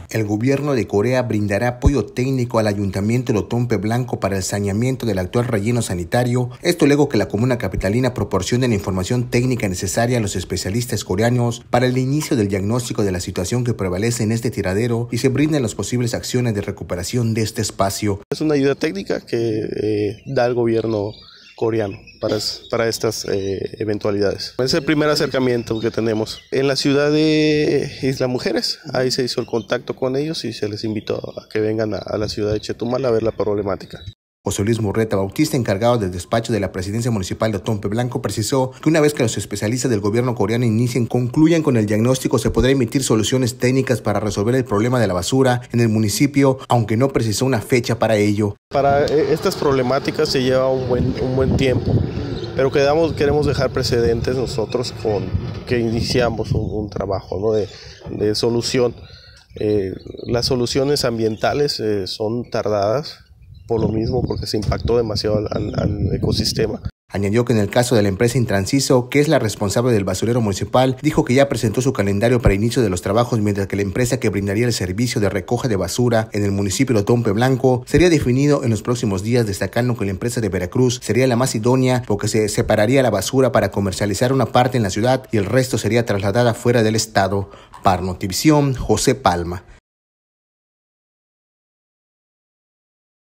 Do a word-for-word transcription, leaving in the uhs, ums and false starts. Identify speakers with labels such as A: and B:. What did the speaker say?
A: El gobierno de Corea brindará apoyo técnico al ayuntamiento de Otompe Blanco para el saneamiento del actual relleno sanitario. Esto luego que la comuna capitalina proporcione la información técnica necesaria a los especialistas coreanos para el inicio del diagnóstico de la situación que prevalece en este tiradero y se brinden las posibles acciones de recuperación de este espacio.
B: Es una ayuda técnica que eh, da el gobierno coreano para, para estas eh, eventualidades. Es el primer acercamiento que tenemos en la ciudad de Isla Mujeres. Ahí se hizo el contacto con ellos y se les invitó a que vengan a, a la ciudad de Chetumal a ver la problemática.
A: José Luis Murrieta Bautista, encargado del despacho de la Presidencia Municipal de Otompe Blanco, precisó que una vez que los especialistas del gobierno coreano inicien, concluyan con el diagnóstico, se podrá emitir soluciones técnicas para resolver el problema de la basura en el municipio, aunque no precisó una fecha para ello.
B: Para estas problemáticas se lleva un buen, un buen tiempo, pero quedamos, queremos dejar precedentes nosotros con que iniciamos un, un trabajo, ¿no? de, de solución. Eh, las soluciones ambientales eh, son tardadas, por lo mismo, porque se impactó demasiado al, al, al ecosistema.
A: Añadió que en el caso de la empresa Intranciso, que es la responsable del basurero municipal, dijo que ya presentó su calendario para inicio de los trabajos, mientras que la empresa que brindaría el servicio de recoge de basura en el municipio de Otompe Blanco sería definido en los próximos días, destacando que la empresa de Veracruz sería la más idónea porque se separaría la basura para comercializar una parte en la ciudad y el resto sería trasladada fuera del estado. Para Notivisión, José Palma.